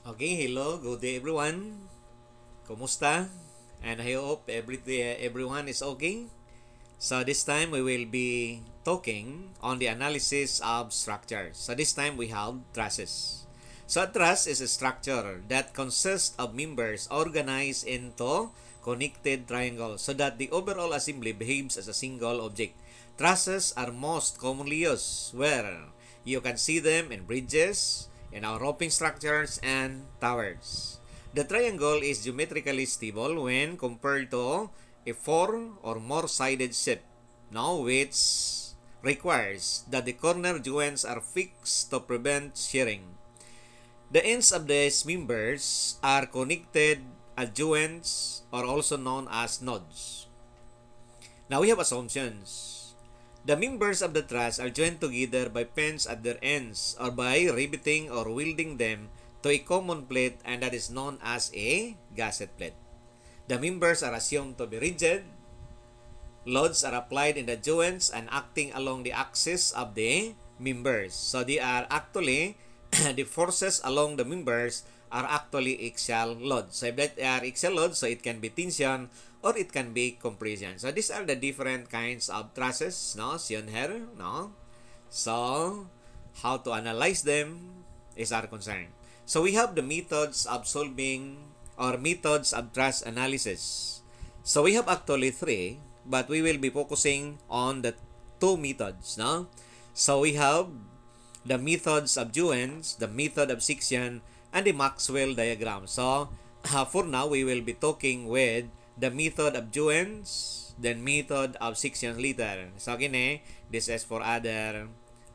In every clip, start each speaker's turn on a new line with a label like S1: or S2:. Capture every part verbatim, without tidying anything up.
S1: Okay, hello, good day everyone. Kumusta? And I hope every day, everyone is okay. So this time we will be talking on the analysis of structure. So this time we have trusses. So a truss is a structure that consists of members organized into connected triangles so that the overall assembly behaves as a single object. Trusses are most commonly used where you can see them in bridges, in our roping structures, and towers. The triangle is geometrically stable when compared to a four or more sided shape, now which requires that the corner joints are fixed to prevent shearing. The ends of these members are connected adjoints or also known as nodes. Now we have assumptions. The members of the truss are joined together by pins at their ends or by riveting or welding them to a common plate, and that is known as a gusset plate. The members are assumed to be rigid. Loads are applied in the joints and acting along the axis of the members. So they are actually, the forces along the members are actually axial loads. So if that are axial loads, so it can be tension or it can be compression. So these are the different kinds of trusses, no? Shown here, no? So how to analyze them is our concern. So we have the methods of solving or methods of truss analysis. So we have actually three, but we will be focusing on the two methods, no? So we have the methods of joints, the method of section, and the Maxwell diagram. So uh, for now, we will be talking with the method of joints, then method of section later. So again, eh, this is for other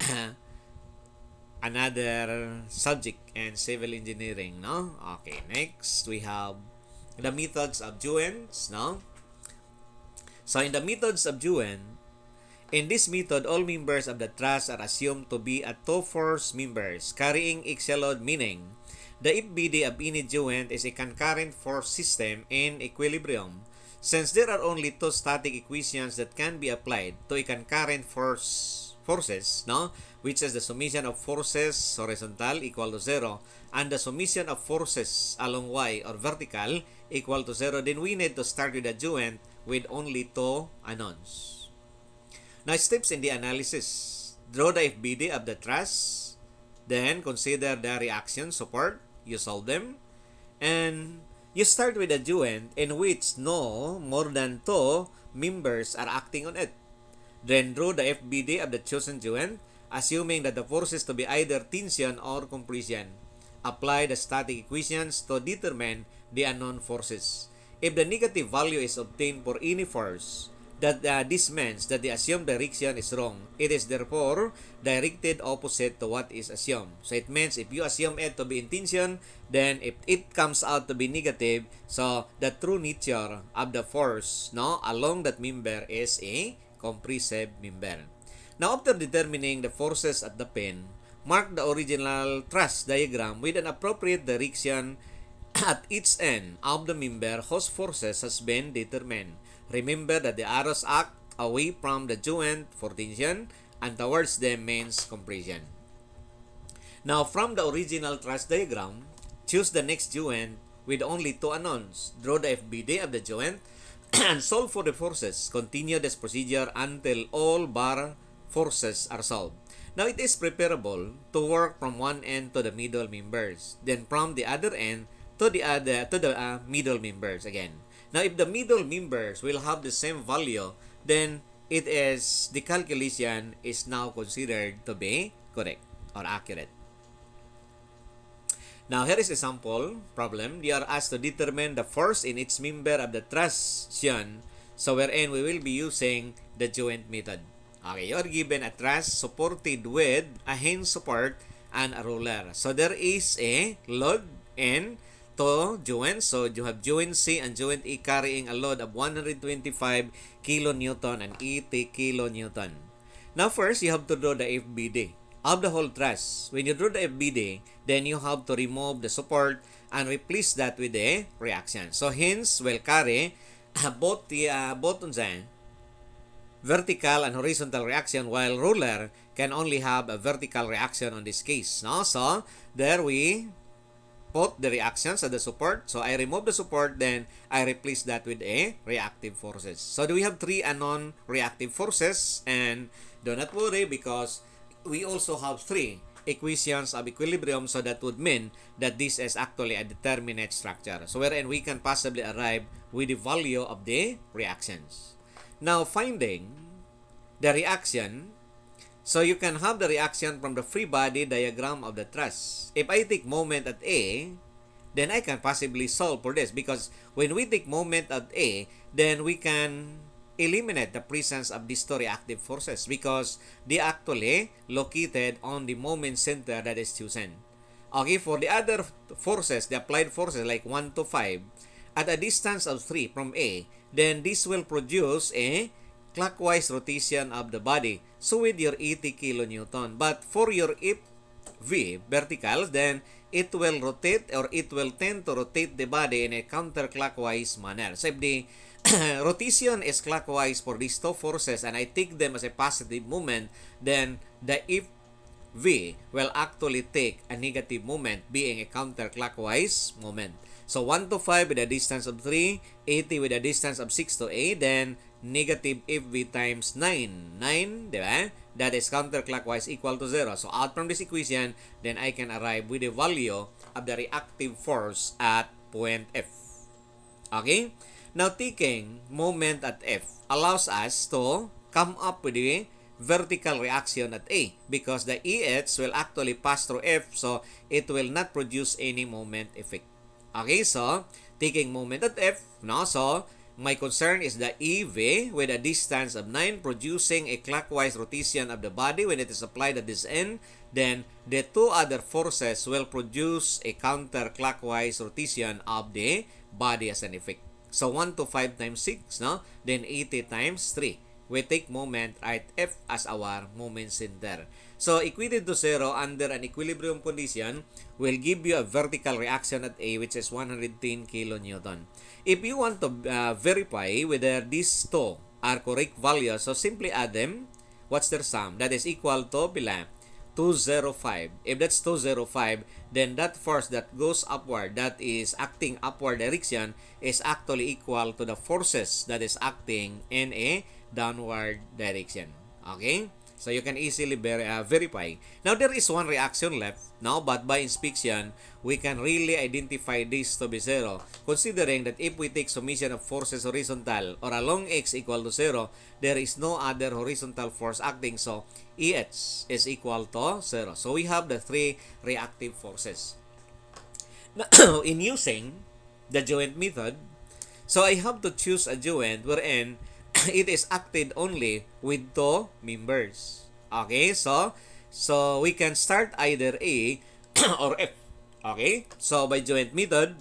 S1: another subject in civil engineering, no? Okay, next we have the methods of joints, no? So in the methods of joint, in this method, all members of the truss are assumed to be at two force members carrying axial load, meaning the F B D of any joint is a concurrent force system in equilibrium. Since there are only two static equations that can be applied to a concurrent force forces, no, which is the summation of forces horizontal equal to zero and the summation of forces along y or vertical equal to zero, then we need to start with a joint with only two unknowns. Now, steps in the analysis. Draw the F B D of the truss, then consider the reaction support, you solve them, and you start with a joint in which no more than two members are acting on it. Then draw the F B D of the chosen joint, assuming that the forces to be either tension or compression. Apply the static equations to determine the unknown forces. If the negative value is obtained for any force, that uh, this means that the assumed direction is wrong. It is therefore directed opposite to what is assumed. So it means if you assume it to be in tension, then if it comes out to be negative, so the true nature of the force, no, along that member is a compressive member. Now, after determining the forces at the pin, mark the original truss diagram with an appropriate direction at each end of the member whose forces has been determined. Remember that the arrows act away from the joint for tension and towards them means compression. Now, from the original truss diagram, choose the next joint with only two unknowns. Draw the F B D of the joint and solve for the forces. Continue this procedure until all bar forces are solved. Now, it is preferable to work from one end to the middle members, then from the other end to the other to the uh, middle members again. Now, if the middle members will have the same value, then it is the calculation is now considered to be correct or accurate. Now, here is a sample problem. You are asked to determine the force in each member of the truss shown. So, wherein we will be using the joint method. Okay, you are given a truss supported with a hinge support and a roller. So, there is a load in two joints. So you have joint C and joint E carrying a load of one hundred twenty-five kilonewton and eighty kilonewton. Now first, you have to draw the F B D of the whole truss. When you draw the F B D, then you have to remove the support and replace that with a reaction. So hinge will carry both the uh, both on vertical and horizontal reaction, while ruler can only have a vertical reaction on this case. No? So there we put the reactions at the support. So I remove the support, then I replace that with a reactive forces. So do we have three unknown reactive forces? And do not worry, because we also have three equations of equilibrium, so that would mean that this is actually a determinate structure. So wherein we can possibly arrive with the value of the reactions. Now finding the reaction, so you can have the reaction from the free body diagram of the truss. If I take moment at A, then I can possibly solve for this, because when we take moment at A, then we can eliminate the presence of these two reactive forces, because they actually located on the moment center that is chosen. Okay, for the other forces, the applied forces like one to five, at a distance of three from A, then this will produce a clockwise rotation of the body. So with your eighty kilonewton. But for your if V vertical, then it will rotate, or it will tend to rotate the body in a counterclockwise manner. So if the rotation is clockwise for these two forces, and I take them as a positive moment, then the if V will actually take a negative moment, being a counterclockwise moment. So one to five with a distance of three, eighty with a distance of six to eight, then negative if V times nine. nine, di ba? That is counterclockwise equal to zero. So out from this equation, then I can arrive with the value of the reactive force at point F. Okay? Now taking moment at F allows us to come up with the vertical reaction at A, because the E H will actually pass through F, so it will not produce any moment effect. Okay, so taking moment at F, no, so my concern is the E V with a distance of nine producing a clockwise rotation of the body when it is applied at this end. Then the two other forces will produce a counterclockwise rotation of the body as an effect. So one to five times six, no? Then eighty times three. We take moment at F as our moment center. So equated to zero under an equilibrium condition will give you a vertical reaction at A, which is one hundred ten kilonewton. If you want to uh, verify whether these two are correct values, so simply add them. What's their sum? That is equal to pila? two hundred five. If that's two hundred five, then that force that goes upward, that is acting upward direction, is actually equal to the forces that is acting in a downward direction. Okay? So you can easily ver uh, verify. Now there is one reaction left now, but by inspection, we can really identify this to be zero, considering that if we take summation of forces horizontal or along x equal to zero, there is no other horizontal force acting, so E H is equal to zero. So we have the three reactive forces. Now, in using the joint method, so I have to choose a joint wherein it is acted only with two members. Okay, so so we can start either A or F. Okay, so by joint method,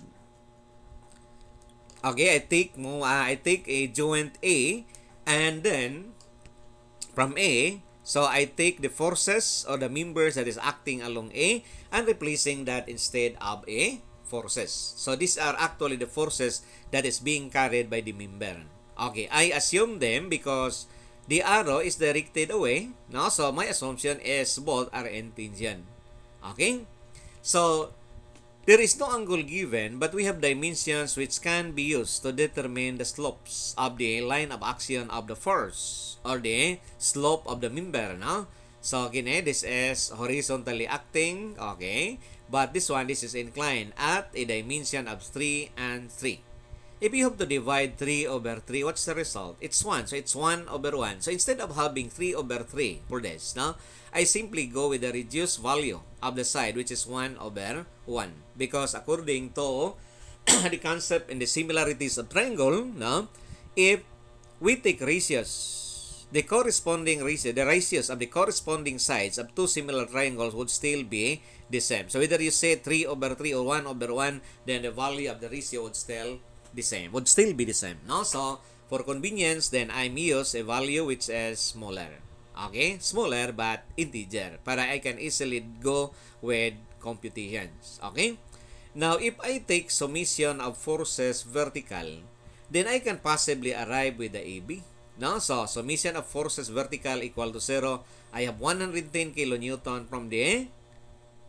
S1: okay, I take mo uh, I take a joint A, and then from A, so I take the forces or the members that is acting along A and replacing that instead of A forces. So these are actually the forces that is being carried by the member. Okay, I assume them because the arrow is directed away. No? So my assumption is both are in tangent. Okay? So there is no angle given, but we have dimensions which can be used to determine the slopes of the line of action of the force or the slope of the member. No? So again, eh, this is horizontally acting. Okay? But this one, this is inclined at a dimension of three and three. If you have to divide three over three, what's the result? It's one. So, it's one over one. So, instead of having three over three for this, no, I simply go with the reduced value of the side, which is one over one. Because according to the concept and the similarities of triangle, no, if we take ratios, the corresponding ratio, the ratios of the corresponding sides of two similar triangles would still be the same. So, whether you say three over three or one over one, then the value of the ratio would still the same, would still be the same, no? So, for convenience, then I'm use a value which is smaller. Okay? Smaller but integer, para I can easily go with computations. Okay? Now, if I take summation of forces vertical, then I can possibly arrive with the A B. No? So, summation of forces vertical equal to zero. I have one hundred ten kilonewton from the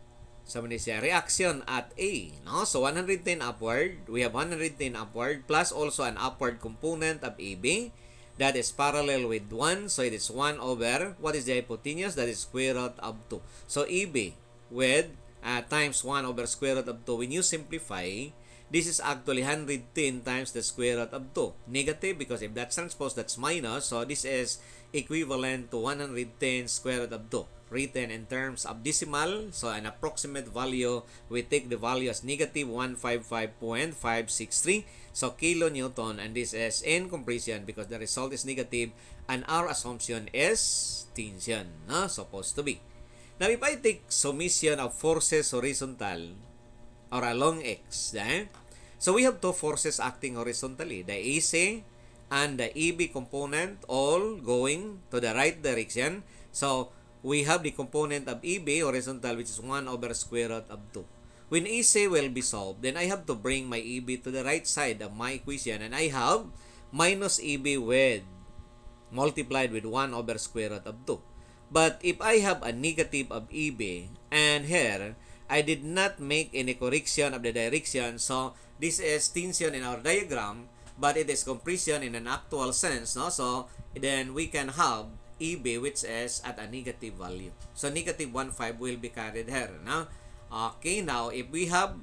S1: So, muna siya, reaction at A, no? So, one hundred ten upward, we have one hundred ten upward, plus also an upward component of A B, that is parallel with one, so it is one over, what is the hypotenuse? That is square root of two. So, A B with uh, times one over square root of two, when you simplify, this is actually one hundred ten times the square root of two. Negative, because if that's transpose, that's minus, so this is equivalent to one hundred ten square root of two. Written in terms of decimal, so an approximate value, we take the value as negative one hundred fifty-five point five six three, so kilonewton, and this is in compression because the result is negative and our assumption is tension, no? Supposed to be. Now, if I take summation of forces horizontal or along X, eh? So we have two forces acting horizontally, the A C and the E B component all going to the right direction. So we have the component of E B horizontal, which is one over square root of two. When A C will be solved, then I have to bring my E B to the right side of my equation, and I have minus E B with multiplied with one over square root of two. But if I have a negative of E B, and here I did not make any correction of the direction, so this is tension in our diagram, but it is compression in an actual sense, no? So then we can have E B, which is at a negative value. So, negative one hundred fifteen will be carried here. No? Okay, now, if we have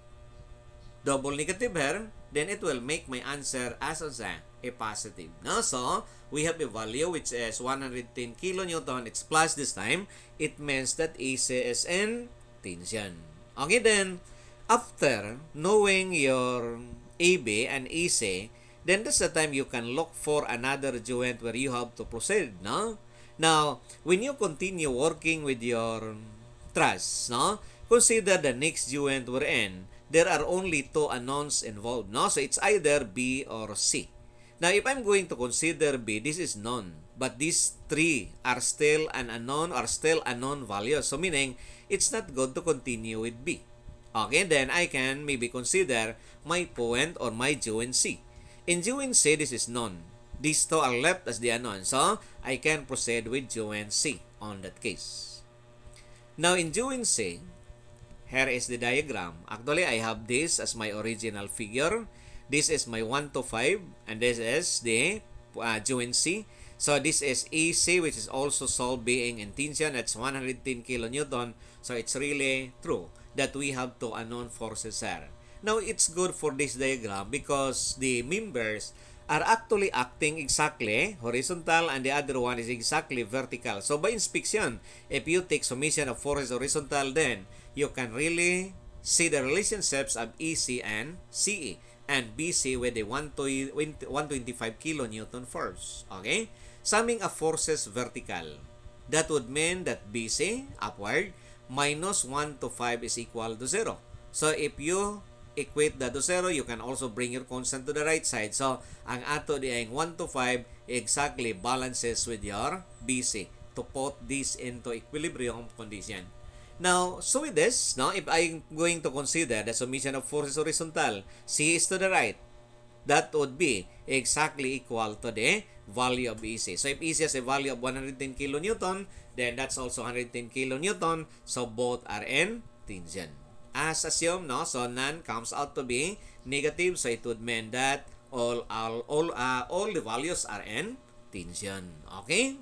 S1: double negative here, then it will make my answer as a, a positive. No? So, we have a value which is one hundred ten kilonewton. It's plus this time. It means that A C is in tension. Okay, then, after knowing your A B and A C, then that's the time you can look for another joint where you have to proceed, no? Now, when you continue working with your truss, no? Consider the next joint we're in. There are only two unknowns involved, no? So, it's either B or C. Now, if I'm going to consider B, this is known. But these three are still an unknown or still unknown values. So, meaning, it's not good to continue with B. Okay, then I can maybe consider my point or my joint C. In joint C, this is known. These two are left as the unknown. So, I can proceed with joint C on that case. Now, in joint C, here is the diagram. Actually, I have this as my original figure. This is my one to five, and this is the uh, joint C. So, this is A C, which is also solved being in tension. That's one hundred ten kilonewton. So, it's really true that we have two unknown forces here. Now, it's good for this diagram because the members are actually acting exactly horizontal and the other one is exactly vertical. So, by inspection, if you take summation of forces horizontal, then you can really see the relationships of E C and C E and B C with the one hundred twenty-five kilonewton force. Okay? Summing of forces vertical. That would mean that B C, upward, minus one to five is equal to zero. So, if you equate that to zero, you can also bring your constant to the right side. So, ang ato di ay one to five exactly balances with your B C to put this into equilibrium condition. Now, so with this, no, if I'm going to consider the summation of forces horizontal, C is to the right, that would be exactly equal to the value of E C. So, if E C has a value of one hundred ten kilonewton, then that's also one hundred ten kilonewton. So, both are in tension. As assumed, no? So, none comes out to be negative. So, it would mean that all all all, uh, all the values are in tension. Okay?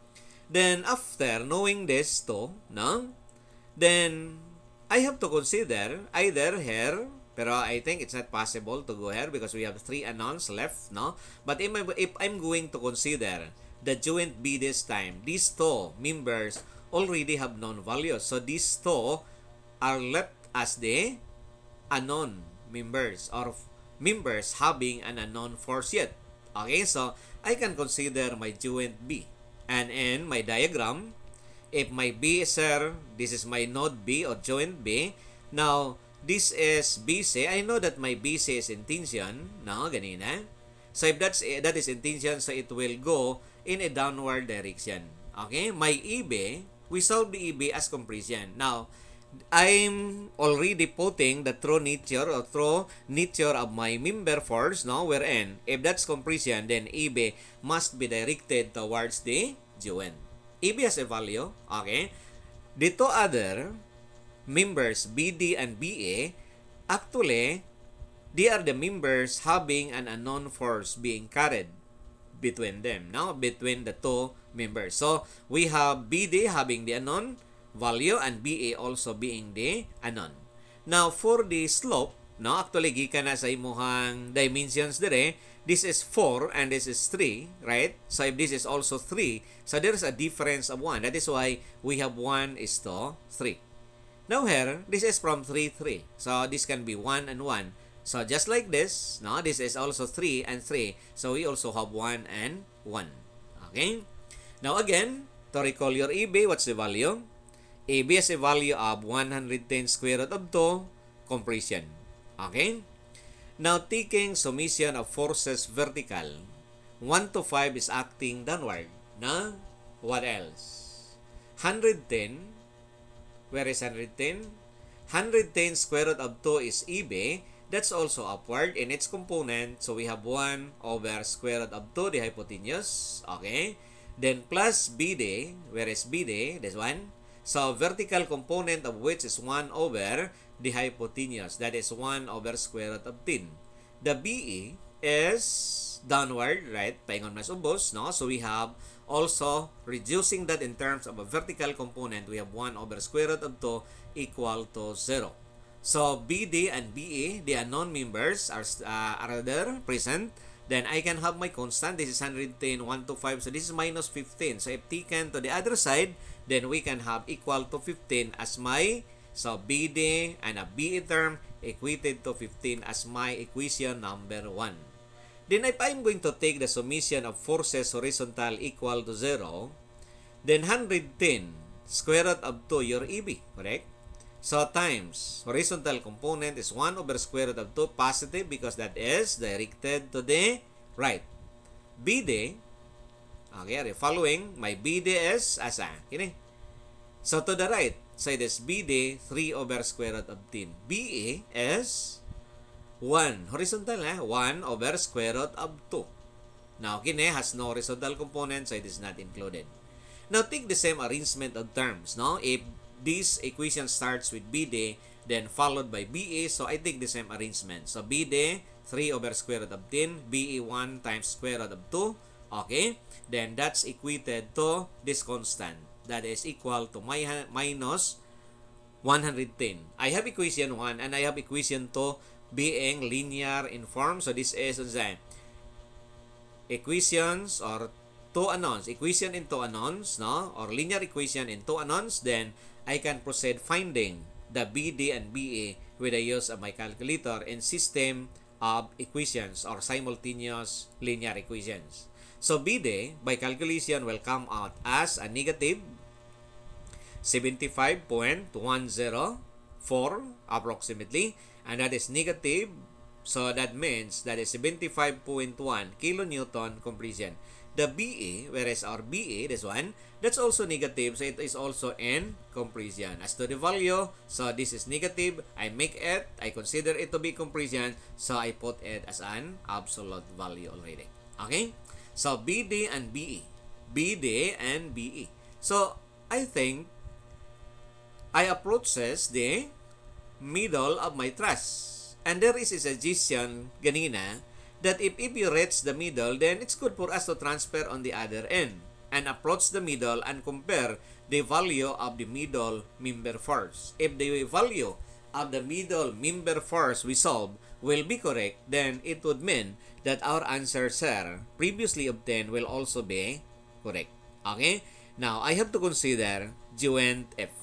S1: Then, after knowing this too, no? Then, I have to consider either here, pero I think it's not possible to go here because we have three unknowns left, no? But if, I, if I'm going to consider the joint B this time, these two members already have known values. So, these two are left as the unknown members or members having an unknown force yet. Okay, so I can consider my joint B. And in my diagram, if my B is here, this is my node B or joint B. Now, this is B C. I know that my B C is in tension. No, ganina. So, if that's, that is in tension, so it will go in a downward direction. Okay, my E B, we solve the E B as compression. Now, I'm already putting the true nature or true nature of my member force, no, wherein if that's compression, then E B must be directed towards the joint. E B has a value, okay? The two other members B D and B A, actually, they are the members having an unknown force being carried between them, no? Between the two members. So, we have B D having the unknown value and B A also being the unknown. Now, for the slope, no? Actually, gikan na sa imuhang dimensions dire, this is four and this is three, right? So, if this is also three, so there's a difference of one. That is why we have one is to three. Now here, this is from three, three. So, this can be one and one. So, just like this, no? This is also three and three. So, we also have one and one. Okay? Now, again, to recall your A B, what's the value? A B has a value of one hundred ten square root of two, compression. Okay? Now, taking summation of forces vertical, one to five is acting downward. Na? What else? one hundred ten. Where is one hundred ten? one hundred ten square root of two is A B. That's also upward in its component. So, we have one over square root of two, the hypotenuse. Okay? Then, plus B D. Where is B D? This one. So, vertical component of which is one over the hypotenuse. That is one over square root of ten. The B E is downward, right? Paingon mas ubos, no? So, we have also reducing that in terms of a vertical component. We have one over square root of two equal to zero. So, B D and B E, the unknown members are, uh, are there, present. Then, I can have my constant. This is one hundred ten, one to five. So, this is minus fifteen. So, if taken to the other side, then we can have equal to fifteen as my, so B D and a B E term equated to fifteen as my equation number one. Then, if I'm going to take the summation of forces horizontal equal to zero, then one hundred ten square root of two, your E B, correct? So, times horizontal component is one over square root of two, positive because that is directed to the right. B D, okay, are you following? My B D is asa? Kini. So, to the right, so it is B D three over square root of ten. B A is one. Horizontal, eh? one over square root of two. Now, kini has no horizontal component, so it is not included. Now, take the same arrangement of terms, no? If this equation starts with B D, then followed by B A. So, I take the same arrangement. So, B D, three over square root of ten. B A, one times square root of two. Okay? Then, that's equated to this constant. That is equal to my, minus one hundred ten. I have equation one and I have equation two being linear in form. So, this is uh, equations or two unknowns. Equation in two unknowns, no? Or linear equation in two unknowns. Then, I can proceed finding the B D and B A with the use of my calculator in system of equations or simultaneous linear equations. So, B D, by calculation, will come out as a negative seventy-five point one zero four approximately. And that is negative. So, that means that is seventy-five point one kilonewton compression. The B A, whereas our B A, this one, that's also negative. So, it is also in compression. As to the value, so this is negative. I make it. I consider it to be compression. So, I put it as an absolute value already. Okay? So, B D and B E. B D and B E. So, I think I approaches the middle of my truss. And there is a suggestion ganina that if, if you reach the middle, then it's good for us to transfer on the other end and approach the middle and compare the value of the middle member force. If the value of the middle member force we solve will be correct, then it would mean that our answer, sir, previously obtained will also be correct. Okay? Now, I have to consider joint F.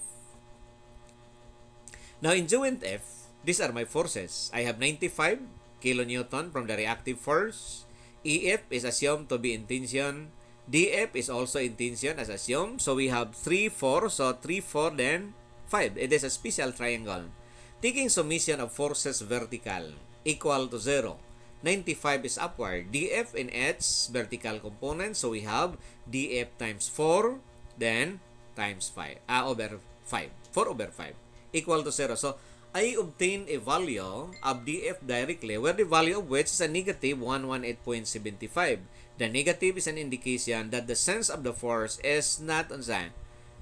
S1: Now, in joint F, these are my forces. I have ninety-five kilonewton from the reactive force. E F is assumed to be in tension. D F is also in tension as assumed. So, we have three, four. So, three, four, then five. It is a special triangle. Taking summation of forces vertical equal to zero. ninety-five is upward. D F in its vertical component. So, we have D F times four, then times five. Ah, over five. four over five. Equal to zero. So, I obtain a value of D F directly, where the value of which is a negative one hundred eighteen point seven five. The negative is an indication that the sense of the force is not on the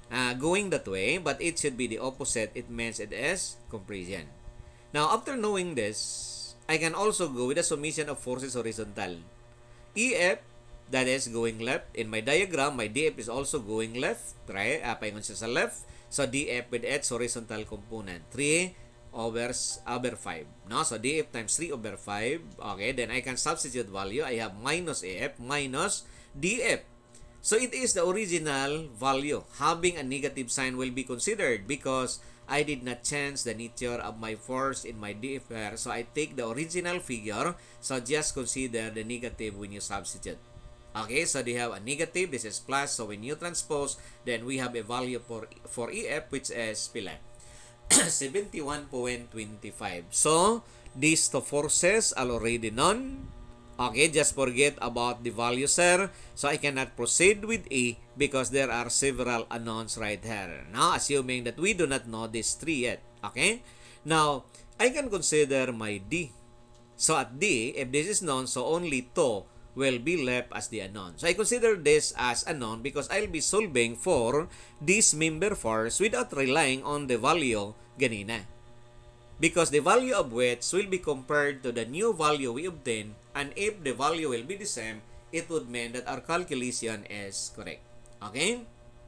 S1: uh, going that way, but it should be the opposite. It means it is compression. Now, after knowing this, I can also go with the summation of forces horizontal. E F, that is going left. In my diagram, my D F is also going left, right? Uh, paingon siya sa left. So, D F with its horizontal component. three over, over five. No? So, D F times three over five. Okay, then I can substitute value. I have minus A F minus D F. So, it is the original value. Having a negative sign will be considered because I did not change the nature of my force in my D F here. So, I take the original figure. So, just consider the negative when you substitute. Okay, so they have a negative. This is plus. So, when you transpose, then we have a value for, for E F, which is pila? seventy-one point two five. So, these two forces are already known. Okay, just forget about the value, sir. So, I cannot proceed with E because there are several unknowns right here. Now, assuming that we do not know these three yet. Okay? Now, I can consider my D. So, at D, if this is known, so only two will be left as the unknown. So, I consider this as unknown because I'll be solving for this member force without relying on the value ganina. Because the value of which will be compared to the new value we obtain, and if the value will be the same, it would mean that our calculation is correct. Okay?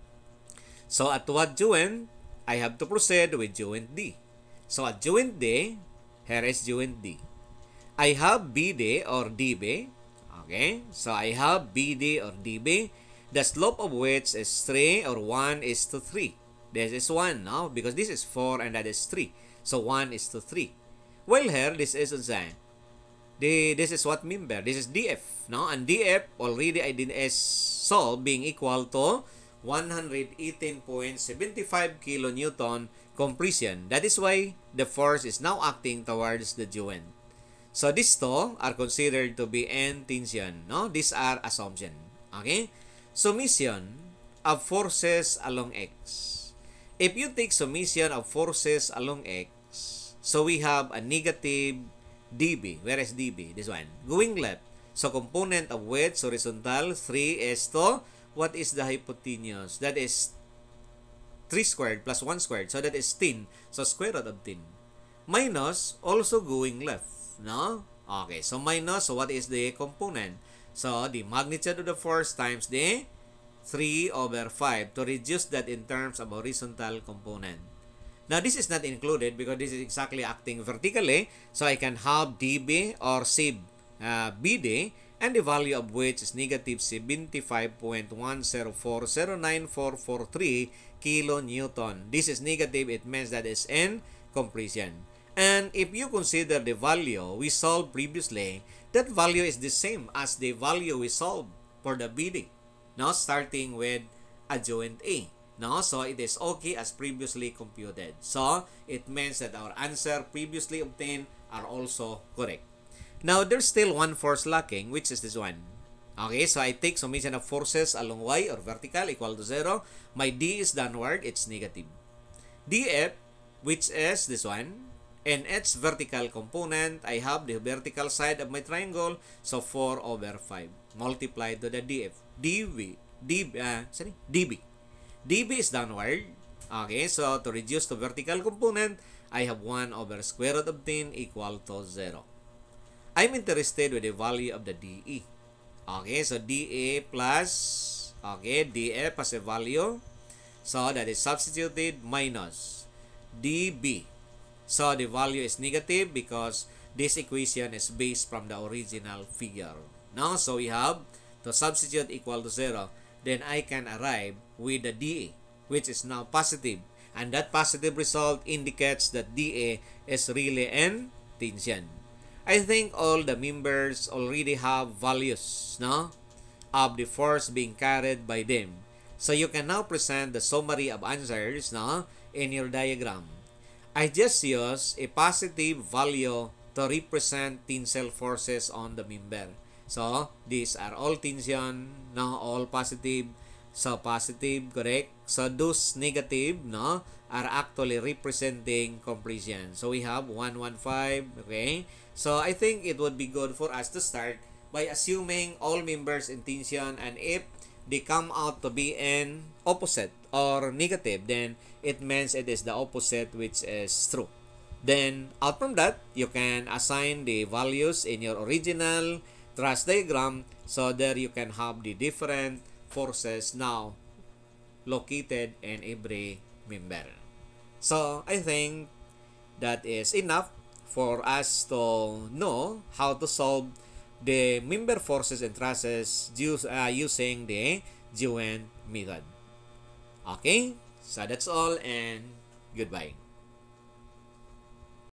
S1: So, at what joint, I have to proceed with joint D. So, at joint D, here is joint D. I have B D or D B. Okay? So, I have B D or D B. The slope of which is three or one is to three. This is one, no? Because this is four and that is three. So, one is to three. Well, here, this is unsa. The, this is what member? This is D F, no? And D F already I did is solved being equal to one hundred eighteen point seven five kilonewton compression. That is why the force is now acting towards the joint. So, these two are considered to be in tension, no? These are assumption. Okay? Summation of forces along X. If you take summation of forces along X, so we have a negative D B. Where is D B? This one. Going left. So, component of which horizontal, three is to, what is the hypotenuse? That is three squared plus one squared. So, that is ten. So, square root of ten. Minus, also going left. No? Okay. So, minus, so what is the component? So, the magnitude of the force times the three over five to reduce that in terms of horizontal component. Now, this is not included because this is exactly acting vertically. So, I can have D B or sub uh, B D and the value of which is negative seventy-five point one zero four zero nine four four three kilonewton. This is negative. It means that is in compression. And if you consider the value we solved previously, that value is the same as the value we solved for the B D. Now, starting with a joint A. No? So, it is okay as previously computed. So, it means that our answer previously obtained are also correct. Now, there's still one force lacking, which is this one. Okay, so I take summation of forces along Y or vertical equal to zero. My D is downward, it's negative. D F, which is this one, and its vertical component, I have the vertical side of my triangle, so four over five multiplied to the D F. D B, D B, uh, sorry, D B. D B is downward. Okay, so to reduce the vertical component, I have one over square root of ten equal to zero. I'm interested with the value of the D E. Okay, so D A plus, okay, D F as a value. So that is substituted minus D B. So the value is negative because this equation is based from the original figure. Now, so we have to substitute equal to zero. Then I can arrive with the D A, which is now positive. And that positive result indicates that D A is really in tension. I think all the members already have values, no, of the force being carried by them. So you can now present the summary of answers, no, in your diagram. I just use a positive value to represent tensile forces on the member. So, these are all tension, no, all positive. So, positive, correct. So, those negative, no, are actually representing compression. So, we have one hundred fifteen, okay. So, I think it would be good for us to start by assuming all members in tension, and if they come out to be an opposite or negative, then it means it is the opposite which is true. Then, out from that, you can assign the values in your original thrust diagram, so there you can have the different forces now located in every member. So, I think that is enough for us to know how to solve the member forces and trusses use, uh, using the Dewey method. Okay? So, that's all and goodbye.